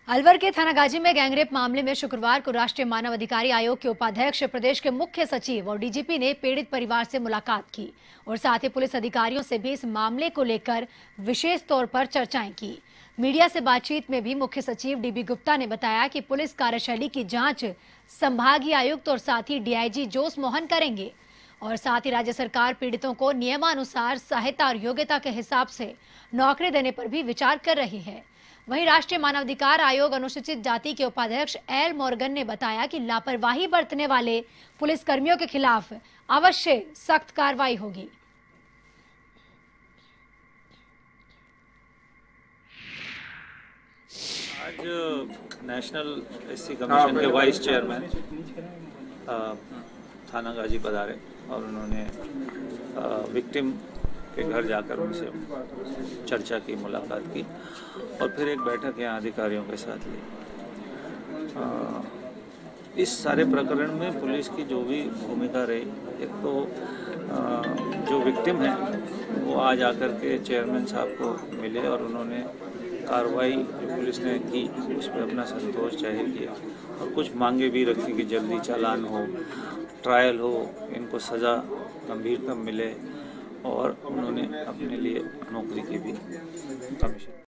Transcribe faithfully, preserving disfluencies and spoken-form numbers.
अलवर के थानागाजी में गैंगरेप मामले में शुक्रवार को राष्ट्रीय मानव अधिकार आयोग के उपाध्यक्ष, प्रदेश के मुख्य सचिव और डीजीपी ने पीड़ित परिवार से मुलाकात की और साथ ही पुलिस अधिकारियों से भी इस मामले को लेकर विशेष तौर पर चर्चाएं की। मीडिया से बातचीत में भी मुख्य सचिव डीबी गुप्ता ने बताया कि पुलिस कार्यशैली की जांच संभागीय आयुक्त और साथ ही डीआईजी जोस मोहन करेंगे और साथ ही राज्य सरकार पीड़ितों को नियमानुसार सहायता और योग्यता के हिसाब से नौकरी देने पर भी विचार कर रही है। वहीं राष्ट्रीय मानवाधिकार आयोग अनुसूचित जाति के उपाध्यक्ष एल मॉर्गन ने बताया कि लापरवाही बरतने वाले पुलिस कर्मियों के खिलाफ अवश्य सख्त कार्रवाई होगी। आज नेशनल एससी कमीशन के वाइस चेयरमैन थानागाजी पधारे और उन्होंने विक्टिम के घर जाकर उनसे चर्चा की, मुलाकात की और फिर एक बैठक यहाँ अधिकारियों के साथ ली। आ, इस सारे प्रकरण में पुलिस की जो भी भूमिका रही, एक तो आ, जो विक्टिम है वो आज आकर के चेयरमैन साहब को मिले और उन्होंने कार्रवाई जो पुलिस ने की उस पर अपना संतोष जाहिर किया और कुछ मांगे भी रखी कि जल्दी चालान हो, ट्रायल हो, इनको सज़ा गंभीरतम मिले और उन्होंने अपने लिए नौकरी की भी कमीशन